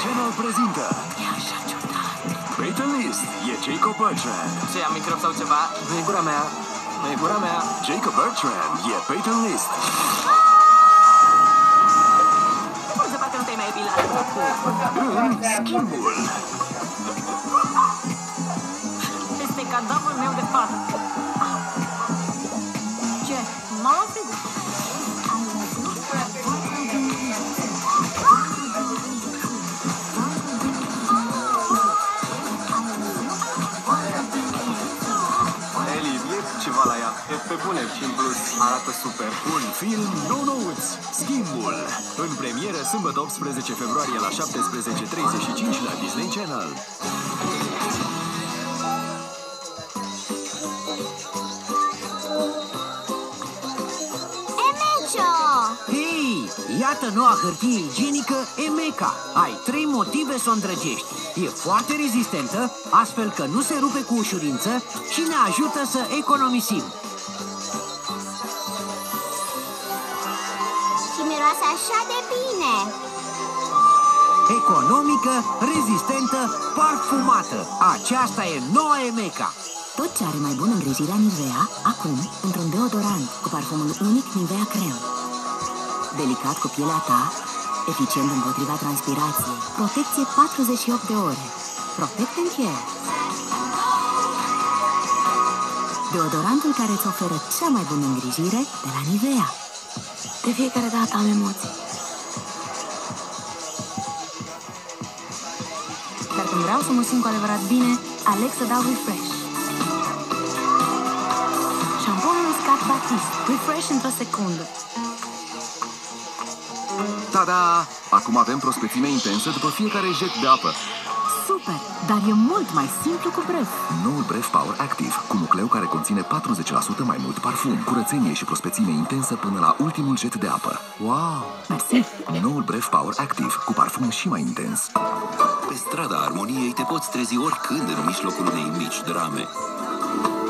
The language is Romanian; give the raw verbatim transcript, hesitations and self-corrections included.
Channel prezintă E așa ciudat. Fatalist e Jacob Bertrand. Ce, am microb sau ceva? Nu e gura mea. Nu e gura mea. Jacob Bertrand e Fatalist. Cum se parcă nu te-ai mai epilat? În Schimbul. Este cadavrul meu de fată. Ce? M-am oprit. Ceva la ea. E pe bune și în plus arată super. Un film nou-nouț, Schimbul. În premieră sâmbătă optsprezece februarie la șaptesprezece treizeci și cinci la Disney Channel. Emecio! Hei, iată noua hârtie igienică Emeca. Ai trei motive să o îndrăgești. E foarte rezistentă, astfel că nu se rupe cu ușurință și ne ajută să economisim. Și miroase așa de bine. Economică, rezistentă, parfumată. Aceasta e noua Emeca. Tot ce are mai bună îngrijirea Nivea, acum, într-un deodorant cu parfumul unic Nivea Creme. Delicat cu pielea ta, eficient împotriva transpirației, protecție patruzeci și opt de ore. Protect and Care. Deodorantul care îți oferă cea mai bună îngrijire de la Nivea. De fiecare dată am emoții. Dar când vreau să mă simt cu adevărat bine, aleg să dau Refresh. Șamponul Scott Batiste. Refresh într-o secundă. Tada! Acum avem prospețime intensă după fiecare jet de apă. Super, dar e mult mai simplu cu Bref. Noul Bref Power Active, cu nucleu care conține patruzeci la sută mai mult parfum, curățenie și prospețime intensă până la ultimul jet de apă. Wow! Mersi. Noul Bref Power Active, cu parfum și mai intens. Pe strada armoniei te poți trezi oricând în mijlocul unei mici drame.